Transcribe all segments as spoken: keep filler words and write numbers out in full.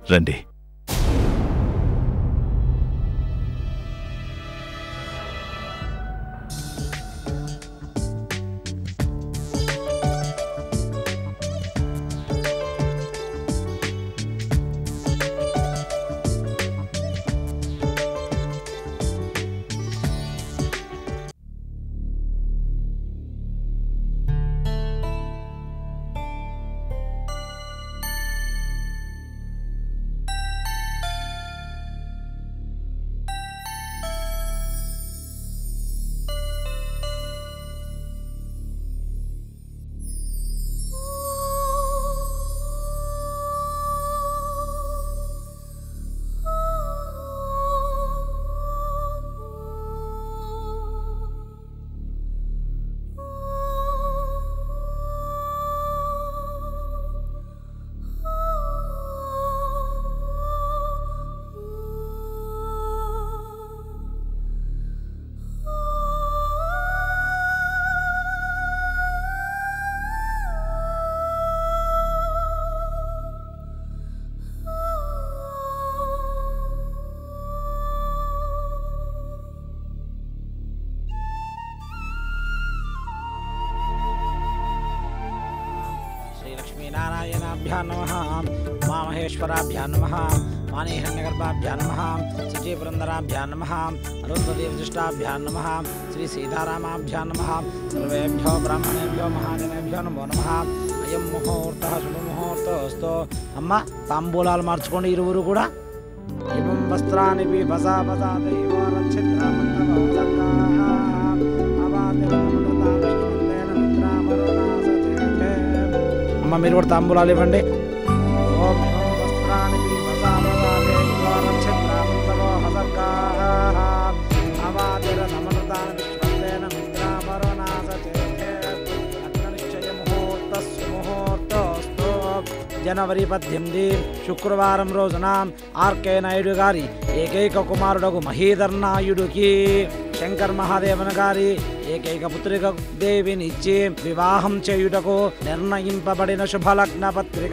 రండి. नारायणाभ्यां नमः, उमामहेश्वराभ्यां नमः, वाणीहिरण्यगर्भाभ्यां नमः, सजीवपुरन्दराभ्यां नमः, अरुन्धतीवशिष्टाभ्यां नमः, श्री सीतारामाभ्यां नमः। सर्वेभ्यो ब्राह्मणेभ्यो महाजनेभ्यो नमो नमः। अयं मुहूर्तः शुभमुहूर्तोऽस्तु। अम्म तांबूलाలు మార్చుకోండి ఇరువురు కూడా. इमं वस्त्राणि विभसा भसा दैवारच्छिद्रामन्तवोचका అమ్మ మీరు కూడా తాంబూలాలు ఇవ్వండి. ఓం ఇమం వస్త్రాణి విభసామదాతే యువరక్షత్రామంతవో హసర్గాః అవాదిరనమృతాని విశ్వంతేన మిత్రామరుణాసచేతే అగ్నిశ్చయ ముహూర్తస్సు ముహూర్తోస్తు. జనవరి పద్దెనిమిది శుక్రవారం రోజున ఆర్కే నాయుడు గారి ఏకైక కుమారుడకు మహీధర్నాయుడికి శంకర్ మహాదేవన్ గారి ఏకైక పుత్రిక దేవినిచ్చి వివాహం చేయుటకు నిర్ణయింపబడిన శుభలగ్న పత్రిక.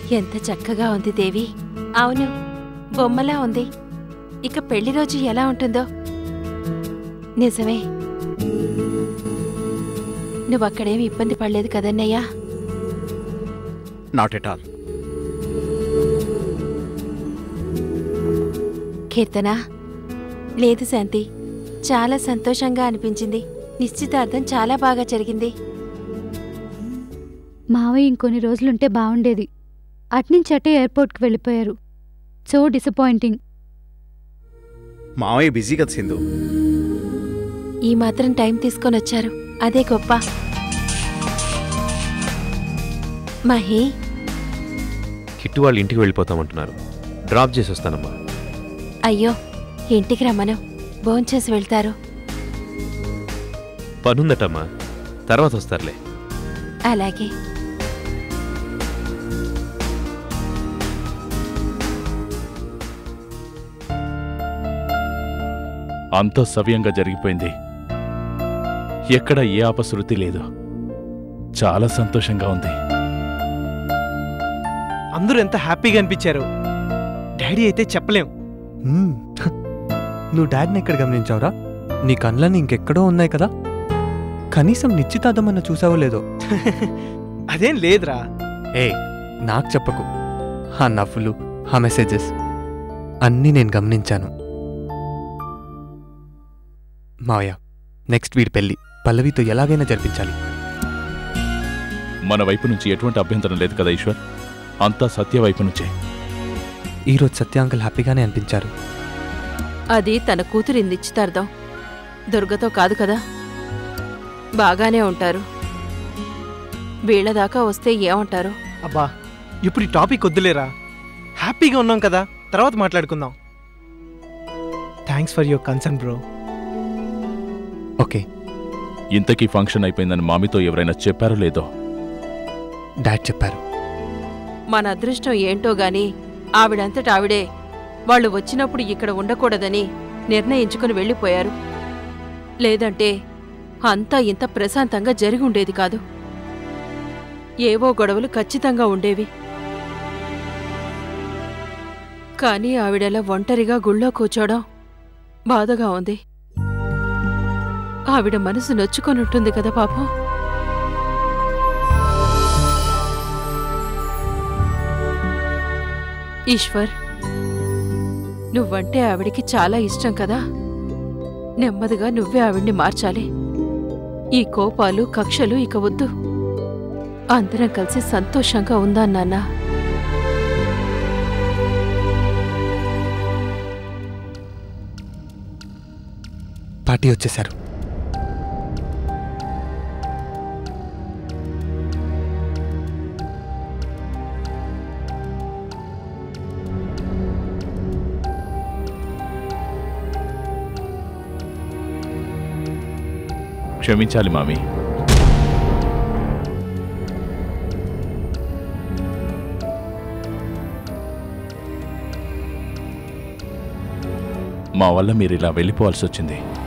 ఎంత చక్కగా ఉంది దేవి. అవును, బొమ్మలా ఉంది. ఇక పెళ్లి రోజు ఎలా ఉంటుందో. నిజమే, నువ్వక్కడేమి ఇబ్బంది పడలేదు కదన్నయ్యా? Not at all. కీర్తన, లేదు శాంతి, చాలా సంతోషంగా అనిపించింది. నిశ్చితార్థం చాలా బాగా జరిగింది. మావయ్య ఇంకొన్ని రోజులుంటే బావుండేది. అట్నుంచి అటే ఎయిర్పోర్ట్కి వెళ్ళిపోయారు. So disappointing. మావయ్య బిజీ కదా సింధు. ఈ మాత్రం టైం తీసుకొని వచ్చారు, అదే గొప్ప. మహి, కిట్టు వాళ్ళు ఇంటికి వెళ్ళిపోతామంటున్నారు. డ్రాప్ చేసి వస్తానమ్మా. అయ్యో, ఇంటికి రమ్మను, భోంచేసి వెళ్తారు. పనుందటమ్మా, తర్వాత వస్తారులే. అలాగే. అంతా సవ్యంగా జరిగిపోయింది. ఎక్కడ ఏ అపశృతి లేదు. చాలా సంతోషంగా ఉంది. అందరూ ఎంత హ్యాపీగా అనిపించారు. డాడీ అయితే చెప్పలేం. నువ్వు డాడీని ఎక్కడ గమనించావురా? నీ కళ్ళని ఇంకెక్కడో ఉన్నాయి కదా. కనీసం నిశ్చితార్థమన్నా చూసావో లేదో. అదేం లేదురా. ఏ నాకు చెప్పకు. ఆ నవ్వులు, ఆ మెసేజెస్ అన్నీ నేను గమనించాను. మావయ్య, నెక్స్ట్ వీడి పెళ్ళి పల్లవితో ఎలాగైనా జరిపించాలి. మన వైపు నుంచి ఎటువంటి అభ్యంతరం లేదు కదా ఈశ్వర్? అంతా సత్య వైపు నుంచే. ఈరోజు సత్య అంకుల్ హ్యాపీగానే అనిపించారు. అది తన కూతురి నిశ్చితార్థం, దుర్గతో కాదు కదా. బాగానే ఉంటారు. వీళ్లదాకా వస్తే ఏమంటారు? అబ్బా, ఇప్పుడు ఈ టాపిక్ వద్దులేరా. హ్యాపీగా ఉన్నాం కదా, తర్వాత మాట్లాడుకుందాం. Thanks for your concern bro. Okay. ఇంతకీ ఫంక్షన్ అయిపోయిందని మామితో ఎవరైనా చెప్పారో లేదో? డాడ్ చెప్పారు. మన అదృష్టం ఏంటో గాని ఆవిడంతట ఆవిడే వాళ్ళు వచ్చినప్పుడు ఇక్కడ ఉండకూడదని నిర్ణయించుకుని వెళ్ళిపోయారు. లేదంటే అంతా ఇంత ప్రశాంతంగా జరిగి ఉండేది కాదు. ఏవో గొడవలు ఖచ్చితంగా ఉండేవి. కానీ ఆవిడలా ఒంటరిగా గుళ్ళో కూర్చోవడం బాధగా ఉంది. ఆవిడ మనసు నొచ్చుకొనుంటుంది కదా పాపం. ఈశ్వర్, నువ్వంటే ఆవిడికి చాలా ఇష్టం కదా. నెమ్మదిగా నువ్వే ఆవిడ్ని మార్చాలి. ఈ కోపాలు, కక్షలు ఇక వద్దు. అందరం కలిసి సంతోషంగా ఉందా నాన్న? పార్టీ వచ్చేశారు. క్షమించాలి మామి. మా వల్ల మీరు ఇలా వెళ్ళిపోవాల్సి వచ్చింది.